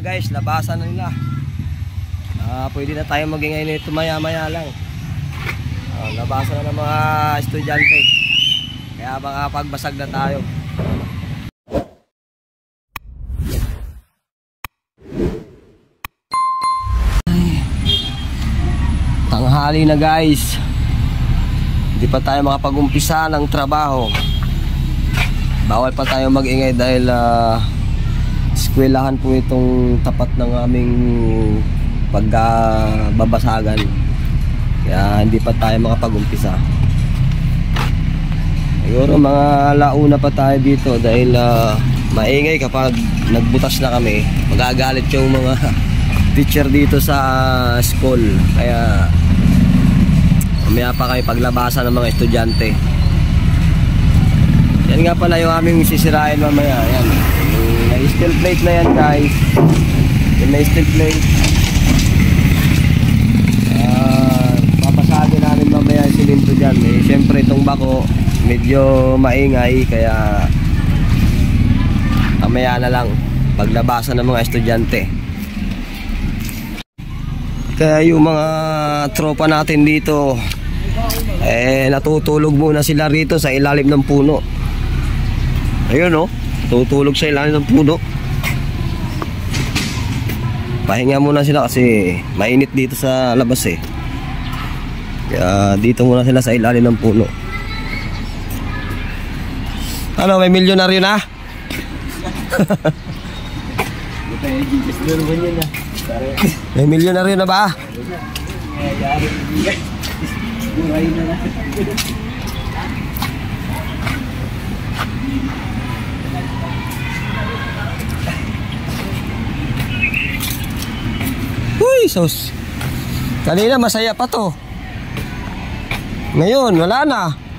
Guys, labasan na nila. Pwede na tayo magingay nito maya maya lang. Labasan na ng mga estudyante. Kaya baka pagbasag na tayo. Tanghali na guys. Hindi pa tayo makapag-umpisa ng trabaho. Bawal pa tayo mag-ingay dahil eskwelahan po itong tapat ng aming pagbabasagan. Kaya hindi pa tayo makapag-umpisa. Siguro mga launa pa tayo dito dahil maingay kapag nagbutas na kami. Magagalit yung mga teacher dito sa school. Kaya mamaya pa kayo paglabasan ng mga estudyante. Yan nga pala yung aming sisirain mamaya. Yan. Yung steel plate na yan guys. Yung may steel plate. Papasagin namin mamaya yung siminto dyan. Siyempre itong bako medyo maingay. Kaya mamaya na lang paglabasan ng mga estudyante. Kaya yung mga tropa natin dito natutulog muna sila rito sa ilalim ng puno. Ayun oh, tutulog sa ilalim ng puno. Pahinga muna sila kasi mainit dito sa labas eh. Kaya dito muna sila sa ilalim ng puno. Ano, may milyonaryo na? May milyonaryo na ba? Uy, sus. Kanina masaya pa to. Ngayon, wala na.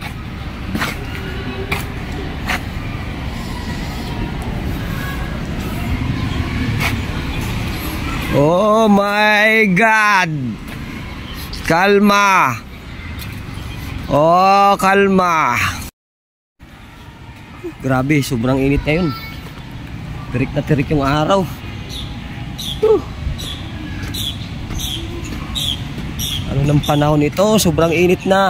Oh my God. Kalma. Oh, kalma. Grabe, sobrang init ngayon. Tirik na tirik yung araw. Ano ng panahon ito? Sobrang init na.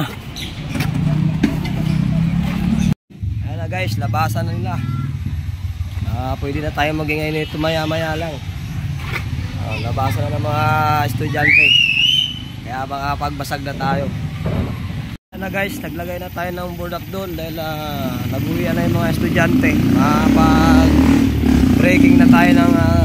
Ayan na guys, labasan na nila. Pwede na tayo magingay nito maya maya lang. Labasan na ng mga estudyante. Kaya baka pagbasag na tayo. Ayan na guys, naglagay na tayo ng board up doon dahil nag-uwian na yung mga estudyante. Pag breaking na tayo ng